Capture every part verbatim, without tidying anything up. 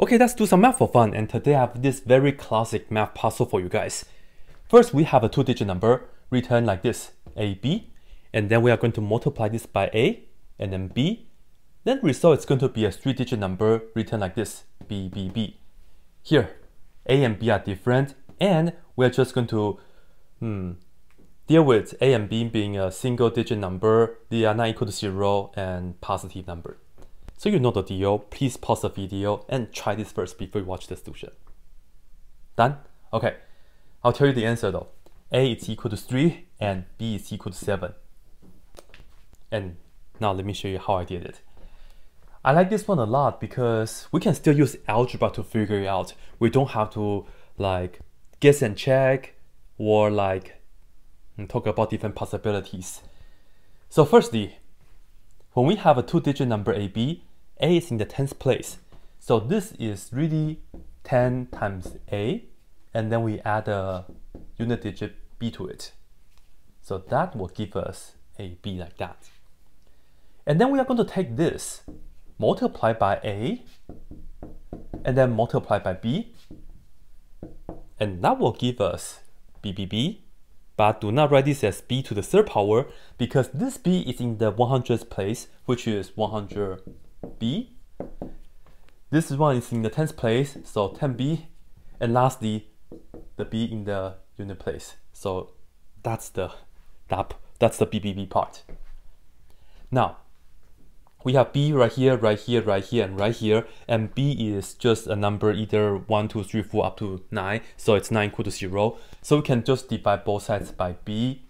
Okay, let's do some math for fun, and today I have this very classic math puzzle for you guys. First, we have a two-digit number written like this, A B, and then we are going to multiply this by A, and then B. Then the result is going to be a three-digit number written like this, B B B. Here, A and B are different, and we're just going to hmm, deal with A and B being a single-digit number, they are not equal to zero, and positive number. So you know the deal. Please pause the video and try this first before you watch the solution. Done? Okay. I'll tell you the answer though. A is equal to three and B is equal to seven. And now let me show you how I did it. I like this one a lot because we can still use algebra to figure it out. We don't have to like guess and check or like talk about different possibilities. So firstly, when we have a two-digit number A B, A is in the tens place. So this is really ten times A, and then we add a unit digit B to it. So that will give us A B like that. And then we are going to take this, multiply by A, and then multiply by B, and that will give us B B B. But do not write this as B to the third power because this B is in the one hundredth place, which is one hundred B. This one is in the tenth place, so ten B. And lastly, the B in the unit place. So that's the that, that's the B B B part. Now, we have B right here, right here, right here, and right here. And B is just a number either one, two, three, four up to nine. So it's nine equal to zero. So we can just divide both sides by B.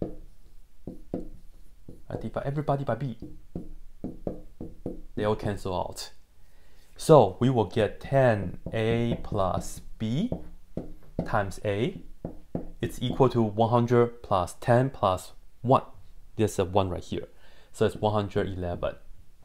I divide everybody by B. They all cancel out. So we will get ten A plus B times A. It's equal to one hundred plus ten plus one. There's a one right here. So it's one hundred eleven.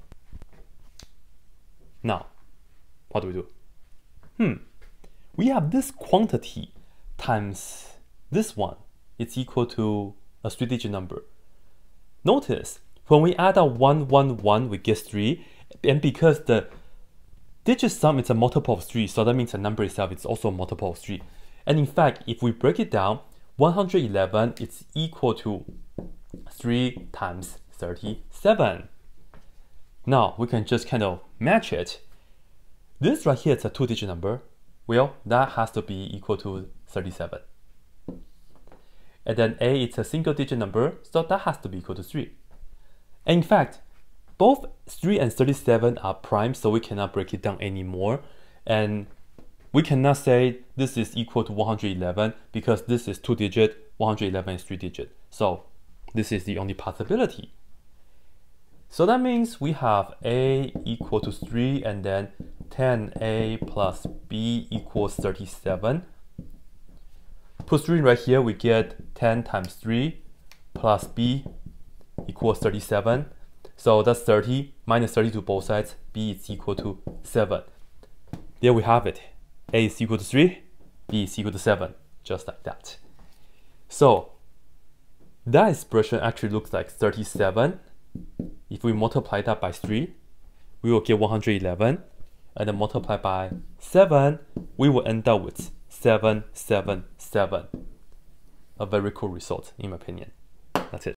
Now, what do we do? Hmm, we have this quantity times this one. It's equal to a three-digit number. Notice, when we add up one, one, one, we get three. And because the digit sum is a multiple of three, so that means the number itself is also a multiple of three. And in fact, if we break it down, one hundred eleven is equal to three times thirty-seven. Now, we can just kind of match it. This right here is a two-digit number. Well, that has to be equal to thirty-seven. And then A is a single-digit number, so that has to be equal to three. And in fact, both three and thirty-seven are prime, so we cannot break it down anymore. And we cannot say this is equal to one hundred eleven because this is two-digit, one hundred eleven is three-digit. So this is the only possibility. So that means we have A equal to three and then ten A plus B equals thirty-seven. Put three right here, we get ten times three plus B equals thirty-seven. So that's thirty minus thirty to both sides. B is equal to seven. There we have it. A is equal to three, B is equal to seven, just like that. So that expression actually looks like thirty-seven. If we multiply that by three, we will get one hundred eleven, and then multiply by seven, we will end up with seven, seven, seven. A very cool result, in my opinion. That's it.